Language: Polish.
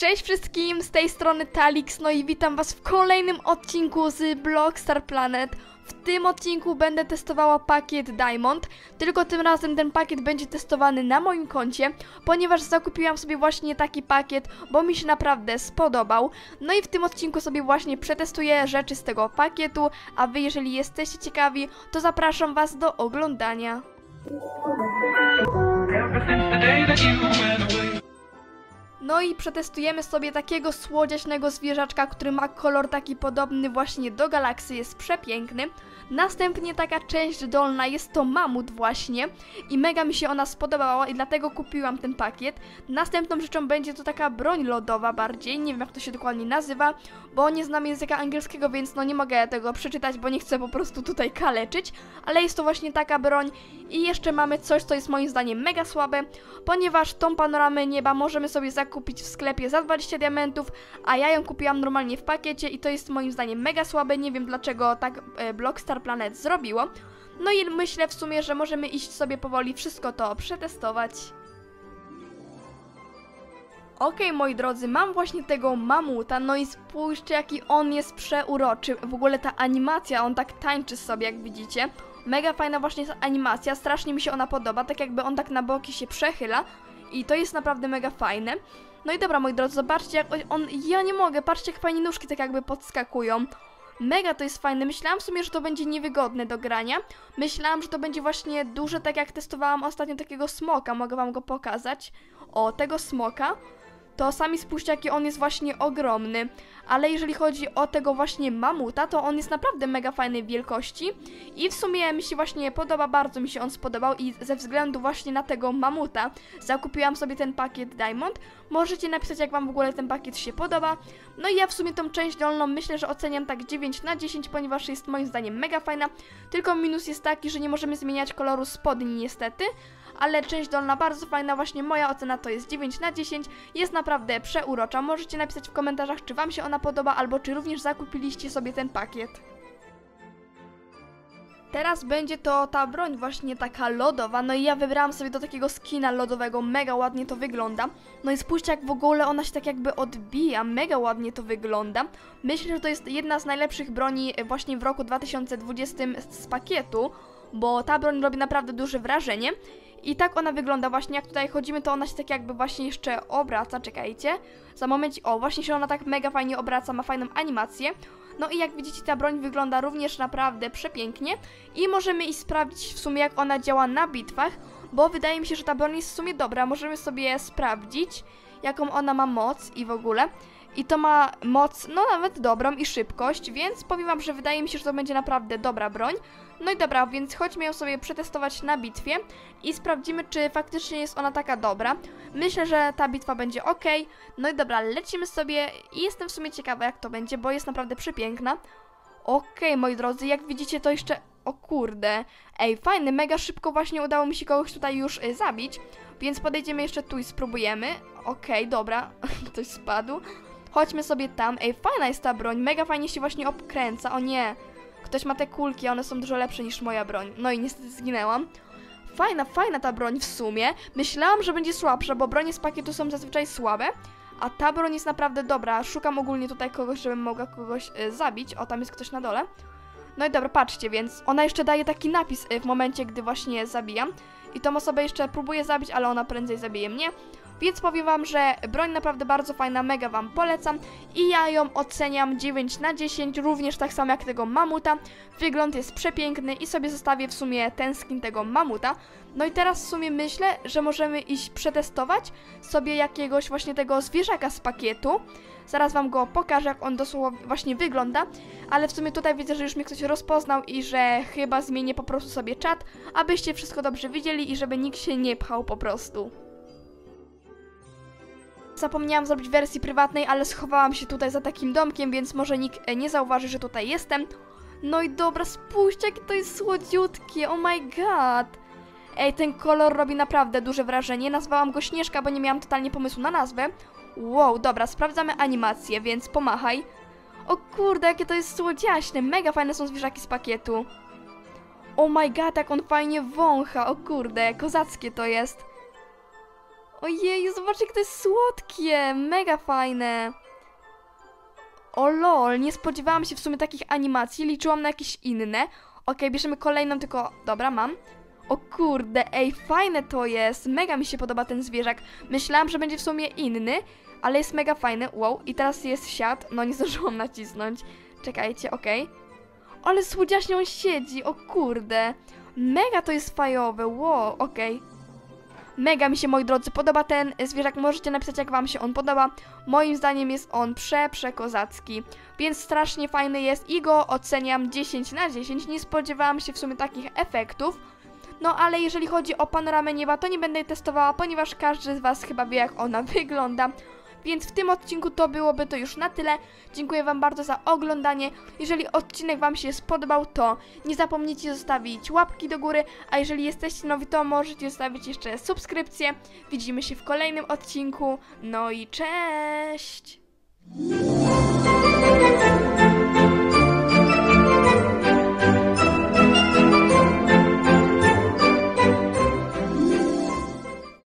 Cześć wszystkim, z tej strony Talix, no i witam was w kolejnym odcinku z Blockstar Planet. W tym odcinku będę testowała pakiet Diamond, tylko tym razem ten pakiet będzie testowany na moim koncie, ponieważ zakupiłam sobie właśnie taki pakiet, bo mi się naprawdę spodobał. No i w tym odcinku sobie właśnie przetestuję rzeczy z tego pakietu, a wy jeżeli jesteście ciekawi, to zapraszam was do oglądania. No i przetestujemy sobie takiego słodziaśnego zwierzaczka, który ma kolor taki podobny właśnie do galaksy, jest przepiękny. Następnie taka część dolna, jest to mamut właśnie i mega mi się ona spodobała i dlatego kupiłam ten pakiet. Następną rzeczą będzie to taka broń lodowa bardziej, nie wiem jak to się dokładnie nazywa, bo nie znam języka angielskiego, więc no nie mogę tego przeczytać, bo nie chcę po prostu tutaj kaleczyć, ale jest to właśnie taka broń. I jeszcze mamy coś, co jest moim zdaniem mega słabe, ponieważ tą panoramę nieba możemy sobie zakupić w sklepie za 20 diamentów, a ja ją kupiłam normalnie w pakiecie i to jest moim zdaniem mega słabe, nie wiem dlaczego tak Blockstar Planet zrobiło. No i myślę w sumie, że możemy iść sobie powoli wszystko to przetestować. Okej, moi drodzy, mam właśnie tego mamuta, no i spójrzcie jaki on jest przeuroczy, w ogóle ta animacja, on tak tańczy sobie jak widzicie. Mega fajna właśnie jest animacja, strasznie mi się ona podoba, tak jakby on tak na boki się przechyla i to jest naprawdę mega fajne. No i dobra, moi drodzy, zobaczcie jak on, ja nie mogę, patrzcie jak fajnie nóżki tak jakby podskakują. Mega to jest fajne, myślałam w sumie, że to będzie niewygodne do grania. Myślałam, że to będzie właśnie duże, tak jak testowałam ostatnio takiego smoka, mogę wam go pokazać. O, tego smoka. To sami spójrzcie jaki on jest właśnie ogromny, ale jeżeli chodzi o tego właśnie mamuta, to on jest naprawdę mega fajnej wielkości i w sumie mi się właśnie podoba, bardzo mi się on spodobał i ze względu właśnie na tego mamuta zakupiłam sobie ten pakiet Diamond. Możecie napisać jak wam w ogóle ten pakiet się podoba. No i ja w sumie tą część dolną myślę, że oceniam tak 9 na 10, ponieważ jest moim zdaniem mega fajna, tylko minus jest taki, że nie możemy zmieniać koloru spodni niestety. Ale część dolna bardzo fajna, właśnie moja ocena to jest 9 na 10, jest naprawdę przeurocza. Możecie napisać w komentarzach, czy wam się ona podoba, albo czy również zakupiliście sobie ten pakiet. Teraz będzie to ta broń właśnie taka lodowa, no i ja wybrałam sobie do takiego skina lodowego, mega ładnie to wygląda. No i spójrzcie jak w ogóle ona się tak jakby odbija, mega ładnie to wygląda. Myślę, że to jest jedna z najlepszych broni właśnie w roku 2020 z pakietu, bo ta broń robi naprawdę duże wrażenie. I tak ona wygląda właśnie, jak tutaj chodzimy, to ona się tak jakby właśnie jeszcze obraca, czekajcie. Za moment, o właśnie się ona tak mega fajnie obraca, ma fajną animację. No i jak widzicie ta broń wygląda również naprawdę przepięknie. I możemy iść sprawdzić w sumie jak ona działa na bitwach, bo wydaje mi się, że ta broń jest w sumie dobra. Możemy sobie sprawdzić jaką ona ma moc i w ogóle. I to ma moc, no nawet dobrą i szybkość, więc powiem wam, że wydaje mi się, że to będzie naprawdę dobra broń. No i dobra, więc chodźmy ją sobie przetestować na bitwie i sprawdzimy, czy faktycznie jest ona taka dobra. Myślę, że ta bitwa będzie ok. No i dobra, lecimy sobie i jestem w sumie ciekawa jak to będzie, bo jest naprawdę przepiękna. Okej, moi drodzy, jak widzicie to jeszcze... O kurde, ej, fajny, mega szybko właśnie udało mi się kogoś tutaj już zabić, więc podejdziemy jeszcze tu i spróbujemy. Okej, dobra, ktoś spadł. Chodźmy sobie tam, ej, fajna jest ta broń, mega fajnie się właśnie obkręca, o nie. Ktoś ma te kulki, one są dużo lepsze niż moja broń, no i niestety zginęłam. Fajna ta broń w sumie, myślałam, że będzie słabsza, bo bronie z pakietu są zazwyczaj słabe, a ta broń jest naprawdę dobra, szukam ogólnie tutaj kogoś, żebym mogła kogoś zabić, o tam jest ktoś na dole. No i dobra, patrzcie, więc ona jeszcze daje taki napis w momencie, gdy właśnie zabijam i tą osobę jeszcze próbuję zabić, ale ona prędzej zabije mnie. Więc powiem wam, że broń naprawdę bardzo fajna, mega wam polecam i ja ją oceniam 9 na 10, również tak samo jak tego mamuta. Wygląd jest przepiękny i sobie zostawię w sumie ten skin tego mamuta. No i teraz w sumie myślę, że możemy iść przetestować sobie jakiegoś właśnie tego zwierzaka z pakietu. Zaraz wam go pokażę, jak on dosłownie właśnie wygląda, ale w sumie tutaj widzę, że już mnie ktoś rozpoznał i że chyba zmienię po prostu sobie czat, abyście wszystko dobrze widzieli i żeby nikt się nie pchał po prostu. Zapomniałam zrobić wersji prywatnej, ale schowałam się tutaj za takim domkiem, więc może nikt nie zauważy, że tutaj jestem. No i dobra, spójrzcie, jakie to jest słodziutkie, oh my god. Ej, ten kolor robi naprawdę duże wrażenie, nazwałam go Śnieżka, bo nie miałam totalnie pomysłu na nazwę. Wow, dobra, sprawdzamy animację, więc pomachaj. O kurde, jakie to jest słodziaśne, mega fajne są zwierzaki z pakietu. Oh my god, jak on fajnie wącha, o kurde, kozackie to jest. Ojej, zobaczcie, jak to jest słodkie, mega fajne. O lol, nie spodziewałam się w sumie takich animacji, liczyłam na jakieś inne. Okej, bierzemy kolejną, tylko... Dobra, mam. O kurde, ej, fajne to jest, mega mi się podoba ten zwierzak. Myślałam, że będzie w sumie inny, ale jest mega fajny, wow. I teraz jest siad, no nie zdążyłam nacisnąć. Czekajcie, okej. Ale słodziaśnie on siedzi, o kurde. Mega to jest fajowe, wow, okej. Mega mi się, moi drodzy, podoba ten zwierzak. Możecie napisać, jak wam się on podoba. Moim zdaniem jest on przekozacki. Więc strasznie fajny jest i go oceniam 10 na 10. Nie spodziewałam się w sumie takich efektów. No ale jeżeli chodzi o panoramę nieba, to nie będę jej testowała, ponieważ każdy z was chyba wie, jak ona wygląda. Więc w tym odcinku to byłoby to już na tyle. Dziękuję wam bardzo za oglądanie. Jeżeli odcinek wam się spodobał, to nie zapomnijcie zostawić łapki do góry, a jeżeli jesteście nowi, to możecie zostawić jeszcze subskrypcję. Widzimy się w kolejnym odcinku. No i cześć!